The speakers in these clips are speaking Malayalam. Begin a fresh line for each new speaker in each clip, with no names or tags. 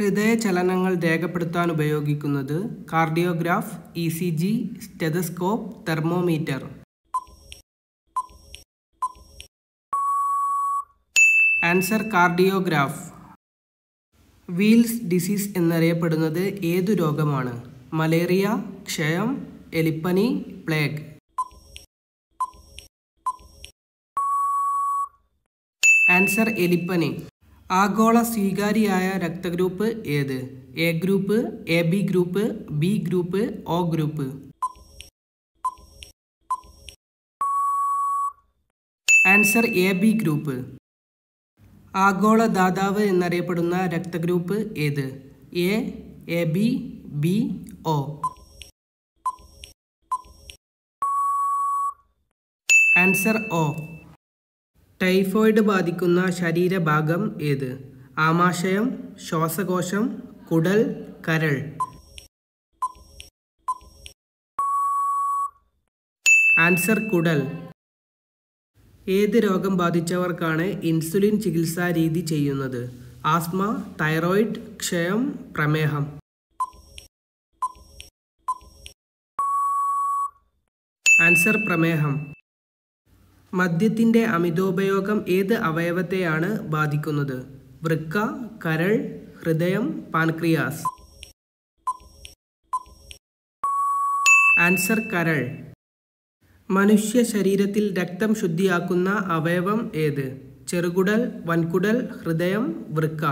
ഹൃദയചലനങ്ങൾ രേഖപ്പെടുത്താൻ ഉപയോഗിക്കുന്നത് cardiograph, ECG, stethoscope, thermometer. Answer cardiograph. Weil's disease എന്നറിയപ്പെടുന്നത് ഏതു രോഗമാണ്? മലേറിയ, ക്ഷയം, എലിപ്പനി, പ്ലേഗ്. ആൻസർ എലിപ്പനി. ആഗോള സ്വീകാര്യമായ രക്തഗ്രൂപ്പ് ഏത്? A group, AB group, B group, O group. Answer AB group. ആഗോള ദാതാവ് എന്നറിയപ്പെടുന്ന രക്തഗ്രൂപ്പ് ഏത്? A, AB, B, O. Answer O. Typhoid ബാധിക്കുന്ന ശരീരഭാഗം ഏത്? ആമാശയം, ശ്വാസകോശം, കുടൽ, കരൾ. ആൻസർ കുടൽ. ഏത് രോഗം ബാധിച്ചവർക്കാണ് ഇൻസുലിൻ ചികിത്സാ രീതി ചെയ്യുന്നത്? ആസ്മ, തൈറോയിഡ്, ക്ഷയം, പ്രമേഹം. ആൻസർ പ്രമേഹം. മദ്യത്തിൻ്റെ അമിതോപയോഗം ഏത് അവയവത്തെയാണ് ബാധിക്കുന്നത്? വൃക്ക, കരൾ, ഹൃദയം, പാൻക്രിയാസ്. ആൻസർ കരൾ. മനുഷ്യ ശരീരത്തിൽ രക്തം ശുദ്ധിയാക്കുന്ന അവയവം ഏത്? ചെറുകുടൽ, വൻകുടൽ, ഹൃദയം, വൃക്ക.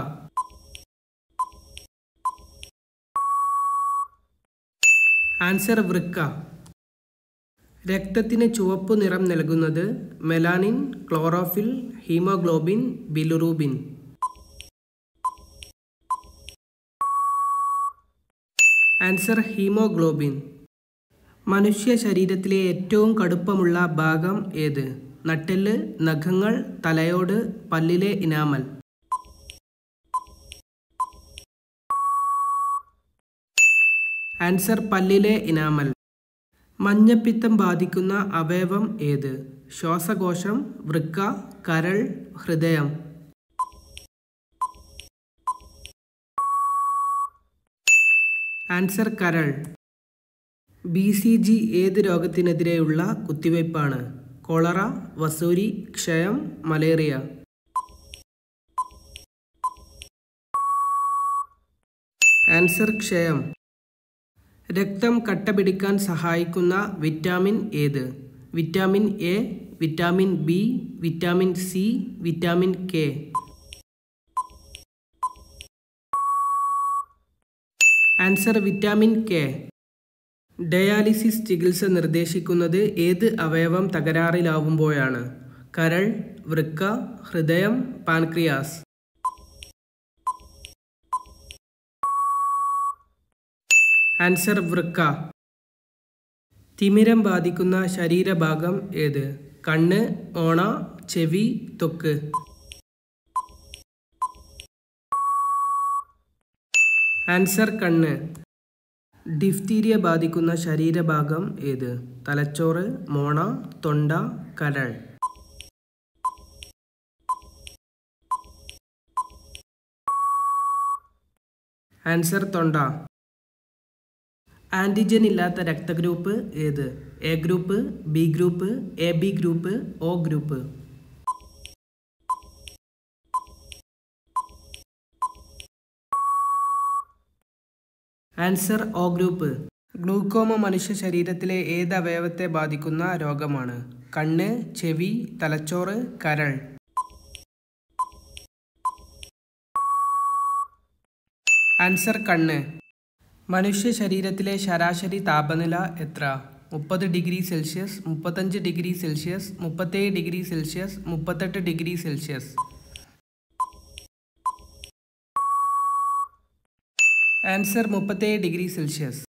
ആൻസർ വൃക്ക. രക്തത്തിന് ചുവപ്പ് നിറം നൽകുന്നത് melanin, chlorophyll, haemoglobin, bilirubin. Answer haemoglobin. മനുഷ്യ ശരീരത്തിലെ ഏറ്റവും കടുപ്പമുള്ള ഭാഗം ഏത്? നട്ടെല്ല്, നഖങ്ങൾ, തലയോട്, പല്ലിലെ ഇനാമൽ. ആൻസർ പല്ലിലെ ഇനാമൽ. മഞ്ഞപ്പിത്തം ബാധിക്കുന്ന അവയവം ഏത്? ശ്വാസകോശം, വൃക്ക, കരൾ, ഹൃദയം. ആൻസർ കരൾ. BCG ഏത് രോഗത്തിനെതിരെയുള്ള കുത്തിവയ്പ്പാണ്? കോളറ, വസൂരി, ക്ഷയം, മലേറിയ. ആൻസർ ക്ഷയം. രക്തം കട്ടപിടിക്കാൻ സഹായിക്കുന്ന വിറ്റാമിൻ ഏത്? Vitamin A, vitamin B, vitamin C, vitamin K. Answer vitamin K. Dialysis ചികിത്സ നിർദ്ദേശിക്കുന്നത് ഏത് അവയവം തകരാറിലാവുമ്പോഴാണ്? കരൾ, വൃക്ക, ഹൃദയം, പാൻക്രിയാസ്. ആൻസർ വൃക്ക. തിമിരം ബാധിക്കുന്ന ശരീരഭാഗം ഏത്? കണ്ണ്, ഓണ, ചെവി, ത്വക്ക്. ആൻസർ കണ്ണ്. ഡിഫ്തീരിയ ബാധിക്കുന്ന ശരീരഭാഗം ഏത്? തലച്ചോറ്, മോണ, തൊണ്ട, കരൾ. ആൻസർ തൊണ്ട. ആൻറ്റിജൻ ഇല്ലാത്ത രക്തഗ്രൂപ്പ് ഏത്? A group, B group, AB group, O group. Answer O group. Glaucoma മനുഷ്യ ശരീരത്തിലെ ഏത് അവയവത്തെ ബാധിക്കുന്ന രോഗമാണ്? കണ്ണ്, ചെവി, തലച്ചോറ്, കരൾ. ആൻസർ കണ്ണ്. മനുഷ്യ ശരീരത്തിലെ ശരാശരി താപനില എത്ര? 30 degree Celsius, 35 degree Celsius, 37 degree Celsius, 38 degree Celsius. Answer 37 degree Celsius.